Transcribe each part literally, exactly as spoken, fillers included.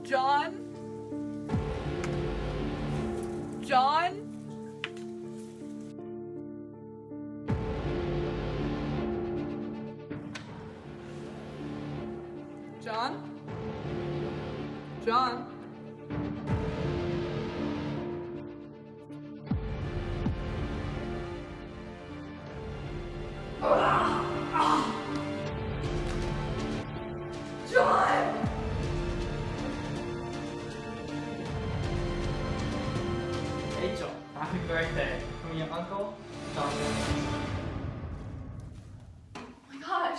John? John? John? John? John! Rachel, happy birthday from your uncle, Jonathan. Oh my gosh!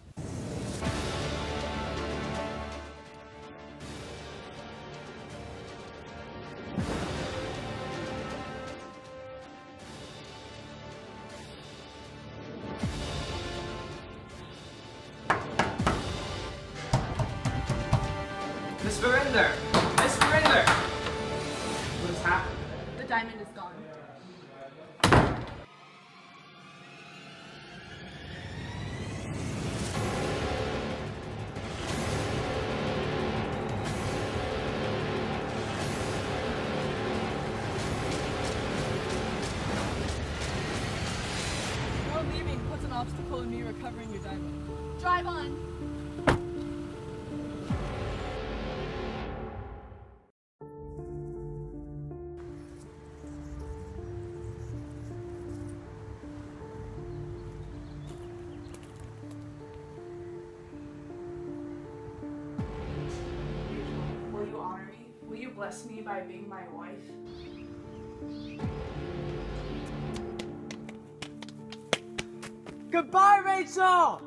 Miss Verinder! Miss Verinder! What has happened? The diamond is gone. Your leaving puts an obstacle in me recovering your diamond. Drive on! Will you honor me? Will you bless me by being my wife? Goodbye, Rachel!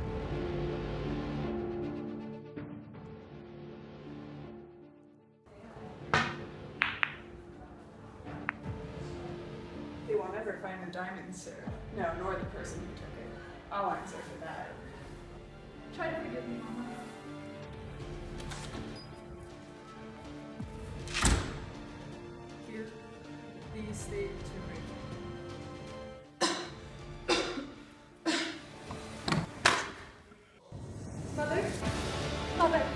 They will never find the diamond, sir. No, nor the person who took it. I'll answer for that. Try to forgive me, Mama. Here, these stay to Rachel. Mother? Mother!